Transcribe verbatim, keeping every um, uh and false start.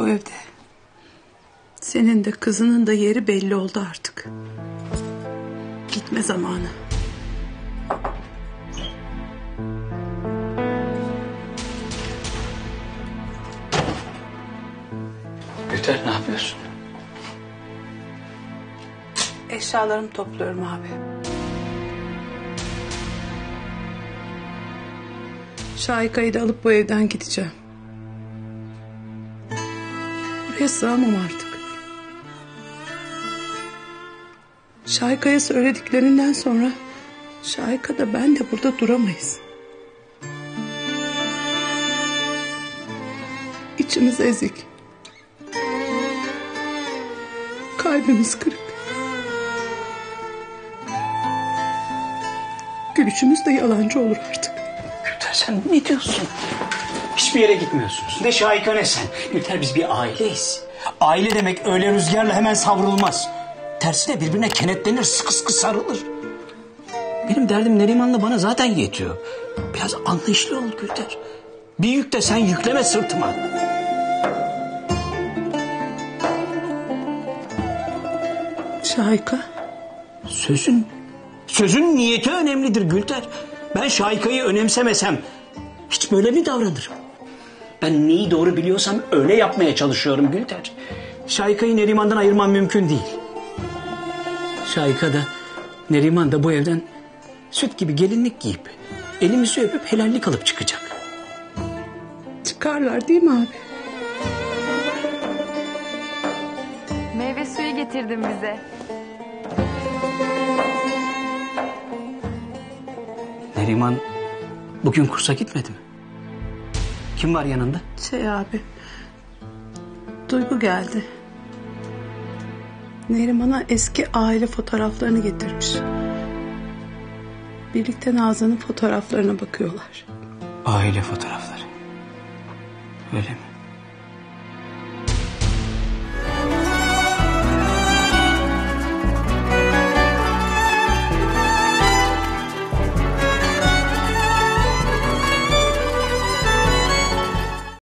Bu evde senin de kızının da yeri belli oldu artık. Gitme zamanı. Gülter, ne yapıyorsun? Eşyalarımı topluyorum abi. Şahika'yı da alıp bu evden gideceğim. Buraya sığamam artık. Şahika'ya söylediklerinden sonra Şahika da ben de burada duramayız. İçimiz ezik. Kalbimiz kırık. Gülüşümüz de yalancı olur artık. Gülter, sen ne diyorsun? Hiçbir yere gitmiyorsunuz. Ne Şahika ne sen. Gülter, biz bir aileyiz. Aile demek öyle rüzgarla hemen savrulmaz. Tersine birbirine kenetlenir, sıkı sıkı sarılır. Benim derdim Neriman'la bana zaten yetiyor. Biraz anlayışlı ol Gülter. Bir yük de sen yükleme sırtıma. Şahika. Sözün, sözün niyeti önemlidir Gülter. Ben Şahika'yı önemsemesem hiç böyle mi davranırım? Ben neyi doğru biliyorsam öyle yapmaya çalışıyorum Gülter. Şahika'yı Neriman'dan ayırmam mümkün değil. Şahika da Neriman da bu evden süt gibi gelinlik giyip elimizi öpüp helallik alıp çıkacak. Çıkarlar değil mi abi? Meyve suyu getirdim bize. Neriman bugün kursa gitmedi mi? Kim var yanında? Şey abi, Duygu geldi. Neriman'a eski aile fotoğraflarını getirmiş. Birlikte Nazan'ın fotoğraflarına bakıyorlar. Aile fotoğrafları. Öyle mi?